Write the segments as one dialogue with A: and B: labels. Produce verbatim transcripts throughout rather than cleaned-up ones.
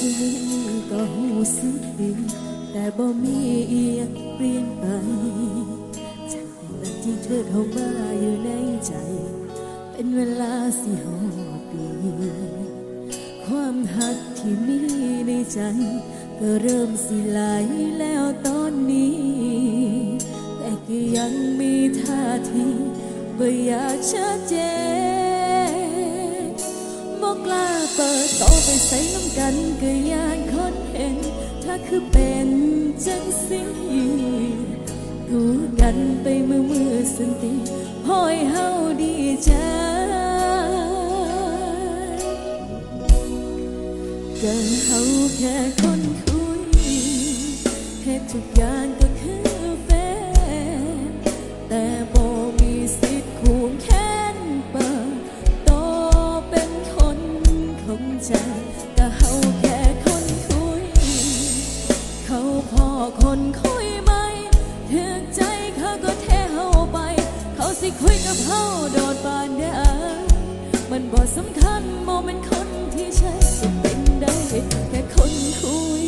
A: สิก็หูสึกดีแต่บ่มีเอียงเปลี่ยนไปจากนั้นที่เธอเข้ามาอยู่ในใจเป็นเวลาสี่ห้าปีความหักที่มีในใจก็เริ่มสิไหลแล้วตอนนี้แต่ก็ยังมีท่าทีบ่อยากชัดเจนบ่กล้าเปิดโตไปใส่น้ำกันก็ยานคนเห็นถ้าคือเป็นจังสิดูกันไปมือมือสันติพ่อยเฮาดีใจก็เฮาแค่คนคุยเหตุทุกอย่างก็คือแฟนแต่บ่มีสิทธิ์ควงแขนเปิดโตเป็นคนของใจก็เฮาแค่คนคุยเขาพอคนคุยไหมถึงใจเขาก็แท้เฮาไปเขาสิคุยกับเฮาโดดปานใดมันบ่สำคัญโมเมนต์คนที่ใช่จะเป็นได้แค่คนคุย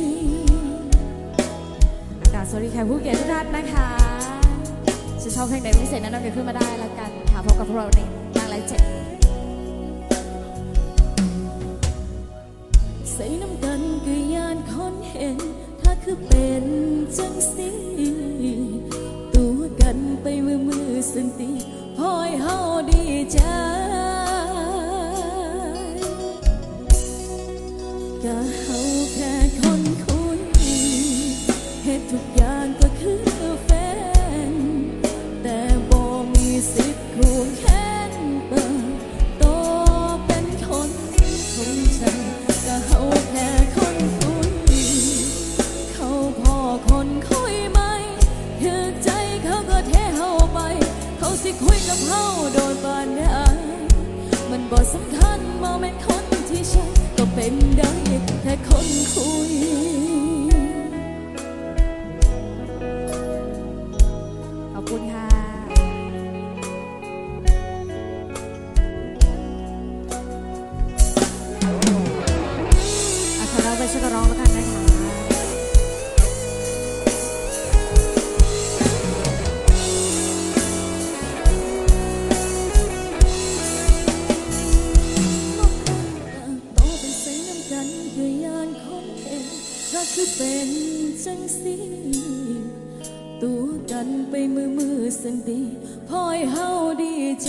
A: กราบสวัสดีแขกผู้เกียรติทุกท่านนะคะจะชอบเพลงไหนพิเศษนั้นเราเกิดขึ้นมาได้แล้วกันค่ะพบกับพวกเราในนางไลฟ์เจ็ดใส่น้ำกันก็ยานคนเห็นถ้าคือเป็นจังสิตัวกันไปมือมือสันติพ่อยเฮาดีใจก็เฮาแค่คนคุยเหตุทุกอย่างก็คือแฟนแต่บ่มีสิทธิ์ควงแขนเปิดโตเป็นคนของใจก็เฮาแค่คนคุยเขาพอคนคุยไหมถึงใจเขาก็แท้เฮาไปเขาสิคุยกับเฮาโดยปานใดมันบ่สำคัญโมเมนต์คนที่ใช่ก็เป็นได้แค่คนคุยขอบคุณค่ะอ่ะขอเราไปช่วยกันร้องแล้วกันนะคะคือเป็นจังสิตัวกันไปมือมือสันติพ่อยเฮาดีใจ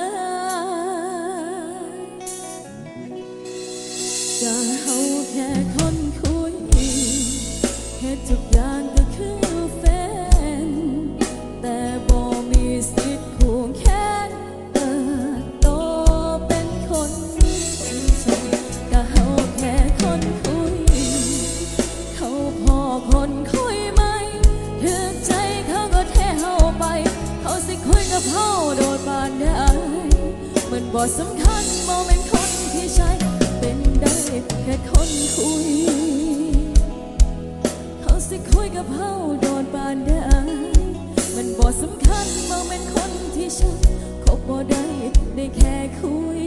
A: ก็เฮาแค่คนคุยเหตุทุกอย่างก็คือแฟนแต่บ่มีสิทธิ์ควงแขนเติบโตเป็นคนของใจก็เฮาแค่คนคุยเขาพอคนคุยไหมถึงใจเขาก็แท้เฮาไปเขาสิคุยกับเฮาโดดปานใดมันบ่สำคัญโมเมนต์คนที่ใช่เป็นได้แค่คนคุยเขาสิคุยกับเฮาโดดปานใดมันบ่สำคัญโมเมนต์คนที่ใช่คบบ่ได้ได้แค่คุย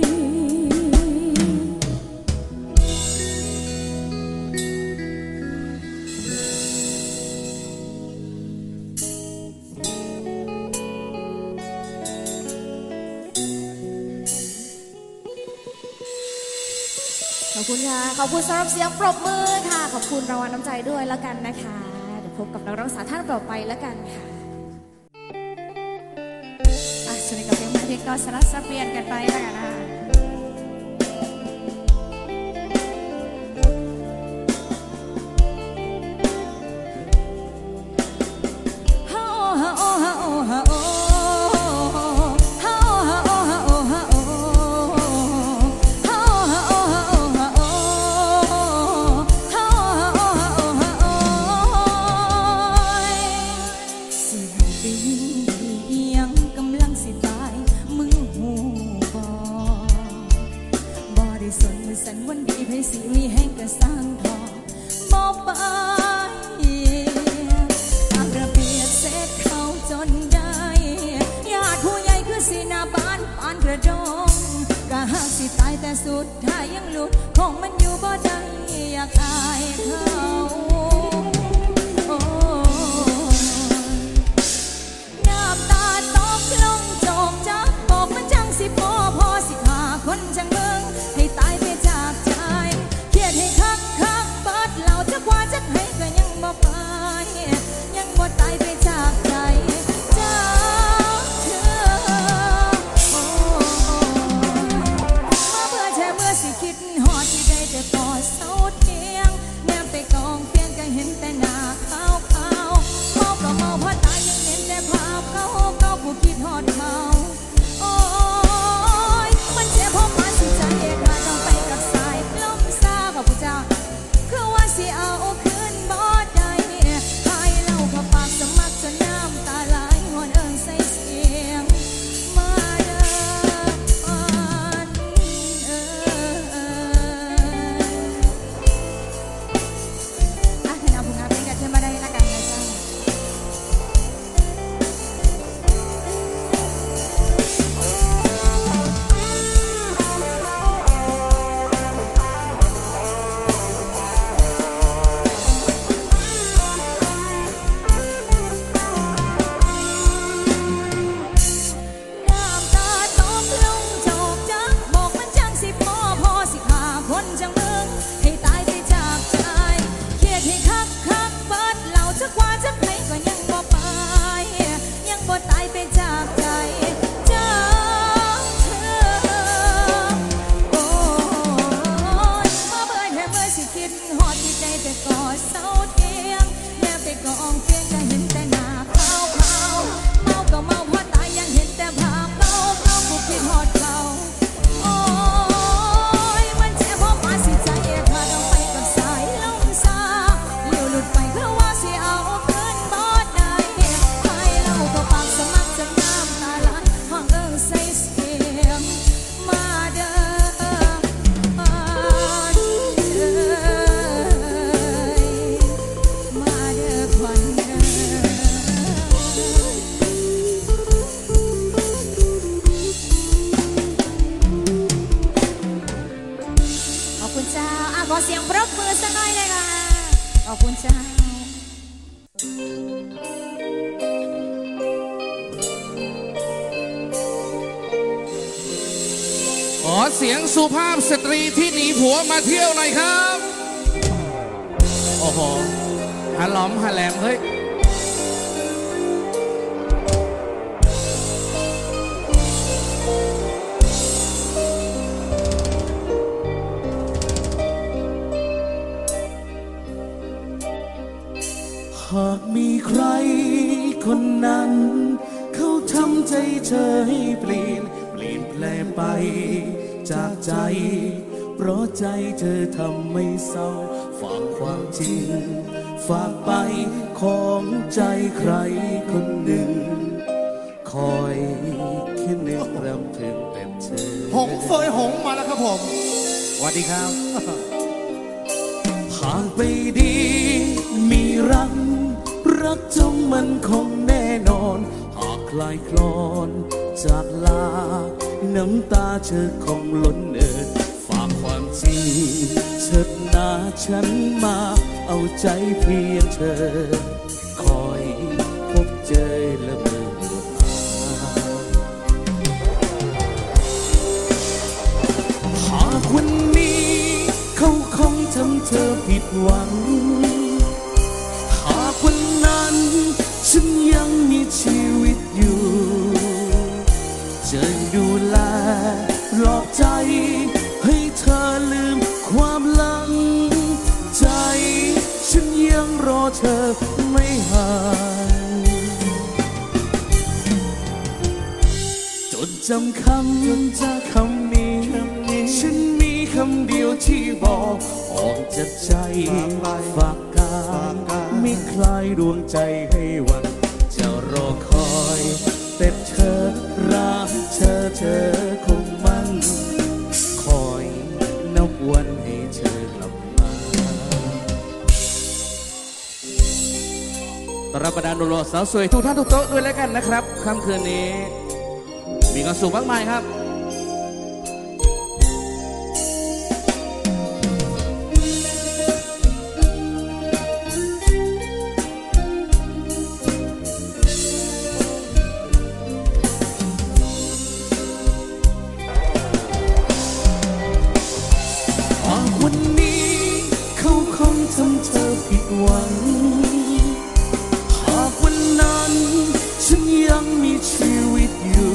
A: ขอบคุณค่ะขอบคุณสำหรับเสียงปรบมือค่ะขอบคุณรางวัลน้ำใจด้วยแล้วกันนะคะเดี๋ยวพบกับนักร้องสาวท่านต่อไปแล้วกันค่ะอ่ะสวัสดีกับเพลงเพลงก็สลับสับเปลี่ยนกันไปแล้วกันนะคะสุดท้ายยังหลุดของมันอยู่บ่ได้ยยกอายเขาโอ้น้ำตาตกลงจบจักบอกมันจังสิพอพอสิขาคนจังเบิ่งให้ตายไปจากใจเครียดให้คักคักเปิดเหล่าจักว่าจักให้ก็ยังบ่ไปยังบ่ตายไปจากใจจากเธอโอ้มาเพื่อแค่เมื่อสิคิดหอดที่ได้แต่กอดเสาเทียงแนมไปกองเพียงก็เห็นแต่หน้าขาวขาวเมาก็เมาเพราะตายยังเห็นแต่ภาพเขาเขาผู้คิดหอดเขาโอ้ยมันเจ็บเพราะมันสิใจขาดต้องไปกับสายลมซาขอบคุณจ้าคือว่าสิเอาคืนบ่ได้ให้เล่าเขาปากสมัครจนน้ำตาไหลหวนเอิงใส่เสียงมาเด้ออ่อนเอ่ยอ่ะให้เอาผลงานเพลงกันขึ้นมาได้ละกันนะจ๊ะน้ำตาตกลงจบจักบอกมันจังสิพอพอสิขาคนจังเบิ่งให้ตายไปจากใจเครียดให้คักคักเปิดเหล่าจักว่าจักให้ก็ยังบ่ไปยังบ่ตายไปจากใจจากเธอโอ้ยมาเบื่อแค่เมื่อสิคิดหอดที่ใจแต่กอดเสาเทียงแม่ไปกองเพียงก็เห็นแต่หน้าขาวขาวเมาก็เมาเพราะตายยังเห็นแต่ภาพเขาเขาผู้คิดหอดเขาโอ้ยมันเจ็บเพราะมาสิใจขาดต้องไปกับสายลมซาเลี้ยวหลุดไปคือว่าสิเอาคืนบ่ได้ให้เราก็ปากสมัครจนน้ำตาไหลห้องเอิงใส่เสียงมาเด้ออ่อนเอ่ยมาเด้อควันเด้อขอบคุณเจ้าอ่ะขอเสียงปรบมือสักหน่อยเลยค่ะขอบคุณเจ้า
B: ขอเสียงสุภาพสตรีที่หนีผัวมาเที่ยวหน่อยครับ โอ้โหฮาล้อมฮาแหลมเฮ้ย
C: หากมีใครคนนั้น เขาทำใจเธอให้เปลี่ยนเปลี่ยนแปลงไปจากใจ เพราะใจเธอทำไม่เศร้าฝากความจริง ฝากไปของใจใครคนหนึ่ง คอยแค่นึกรำพึงเป็นเธอ
D: หงเฟยหงมาแล้วครับผม
C: สวัสดีครับ ผ่านไปดีมีรักรักจงมันคงแน่นอน หากคลายคลอนจากลา น้ำตาเธอคงล้นเอ่อฝากความจริงเชิดหน้าฉันมาเอาใจเพียงเธอ คอยพบเจอและเมื่อหลุดหากวันนี้เขาคงทำเธอผิดหวัง หากวันนั้นฉันยังมีชีวิตอยู่ จะดูแลปลอบใจให้เธอลืมความหลังใจ ฉันยังรอเธอไม่ห่างจดจำคำจนจะคำนี้ฉันมีคำเดียวที่บอกออกจากใจฝากกายไม่คลายดวงใจให้วันจะรอคอยแต่เธอรักเธอเธอคงมั่นคอยนับวันให้เธอกลับมาต้อนรับบรรดาหนุ่มหล่อสาวสวยทุกท่านทุกโต๊ะด้วยแล้วกันนะครับค่ำคืนนี้มีความสุขมากมายครับ
A: เ
C: ำเธอผิดหวังหากวันนั้นฉันยังมีชีวิตอยู่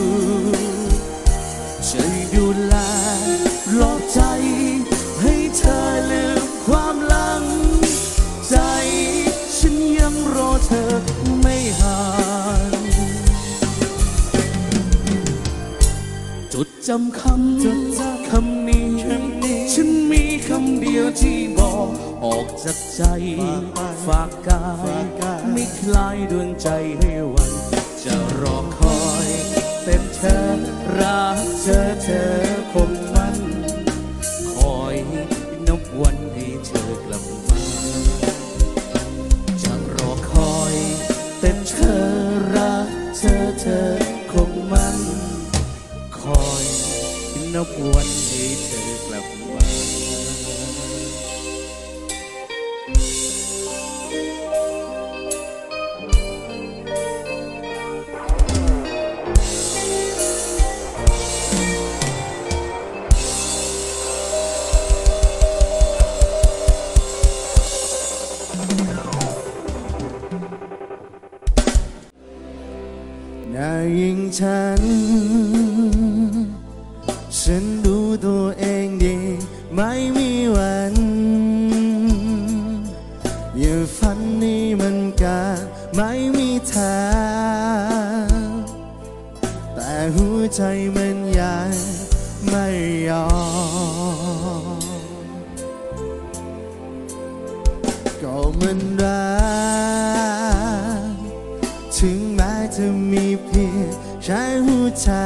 C: จะดูแลปลอบใจให้เธอลืมความหลังใจฉันยังรอเธอไม่ห่างจดจำคำคำนี้ฉันมีคำเดียวที่บอกออกจากใจฝากกายไม่คลายดวงใจให้วันจะรอคอยเป็นเธอรักเธอเธอคงมันคอยนับวันให้เธอกลับมาจะรอคอยเป็นเธอรักเธอเธอคงมันคอยนับวันให้เธอกลับมาได้ยิงฉันฉันดูตัวเองดีไม่มีวันอย่าฝันนี้มันกันไม่มีทางแต่หัวใจมันยังไม่ยอมก็มันรักถึงแม้จะมีเพียงแค่หัวใจ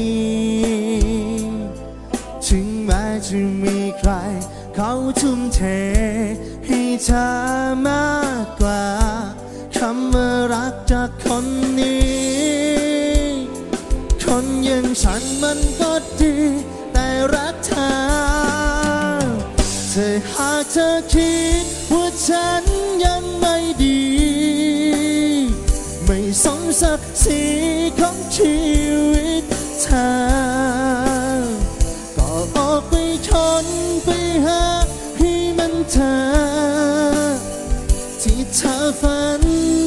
C: ถึงแม้จะมีใครเขาทุ่มเทให้เธอมากกว่าคำว่ารักจากคนนี้คนอย่างฉันมันก็ดีแต่รักเธอเธอหากเธอคิดว่าฉันยังไม่ดีไม่สมศักดิ์ศรีของชีวิตเธอก็ออกไปชนไปหาให้มันเธอที่เธอฝัน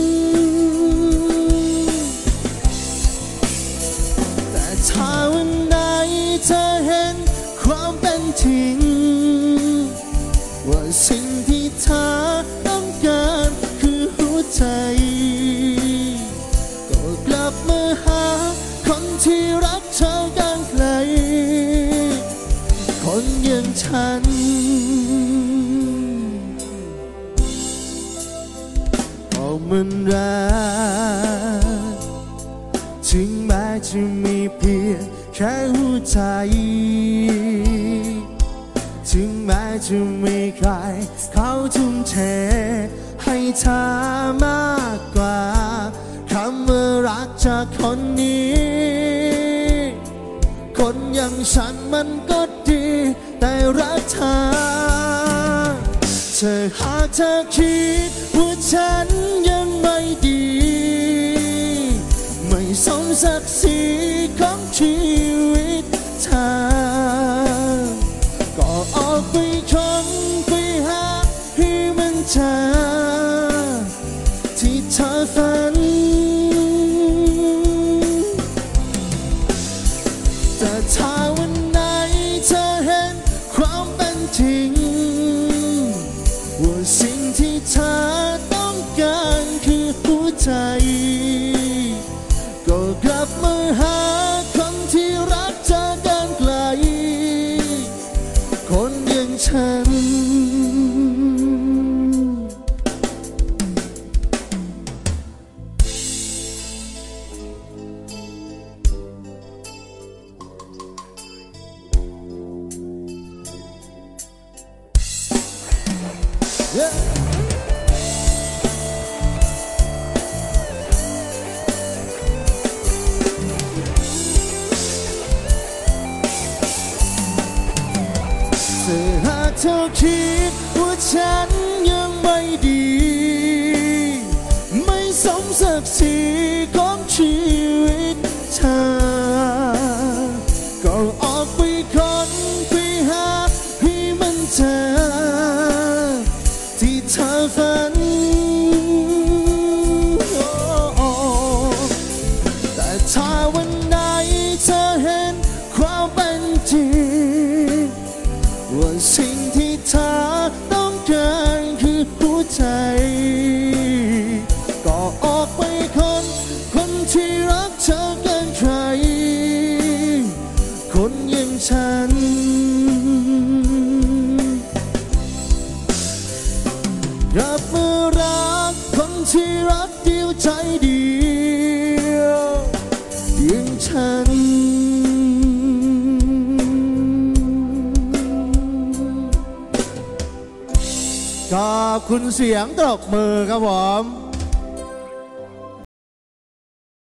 C: แต่ถ้าวันใดเธอเห็นความเป็นจริงว่าสิ่งที่เธอต้องการคือหัวใจกลับมาหาคนที่รักเธอกันไกลคนอย่างฉันก็มันรักถึงแม้จะมีเพียงแค่หัวใจถึงแม้จะมีใครเขาทุ่มเทให้เธอมากกว่าคำว่ารักจากคนนี้คนอย่างฉันมันก็ดีแต่รักเธอเธอหากเธอคิดว่าฉันยังไม่ดีไม่สมศักดิ์ศรีของชีวิตเธอก็ออกไปชนไปหาให้มันเจอที่เธอฝันแต่ถ้าวันไหนเธอเห็นความเป็นจริงว่าสิ่งที่เธอต้องการคือหัวใจก็กลับมาหาคนที่รักเธอกันไกลคนอย่างฉันเธอคิดว่าฉันยังไม่ดีไม่สมศักดิ์ศรีของชีวิตเธอก็ออกไปคนไปหาให้มันเจอที่เธอฝันแต่ถ้าวันไหนเธอเห็นความเป็นจริงว่าสิ่งที่เธอต้องการคือหัวใจก็ออกไปคนคนที่รักเธอเกินใครคนอย่างฉันรับมือรักคนที่รักเดียวใจเดียวอย่างฉันขอบคุณเสียงตบมือครับผม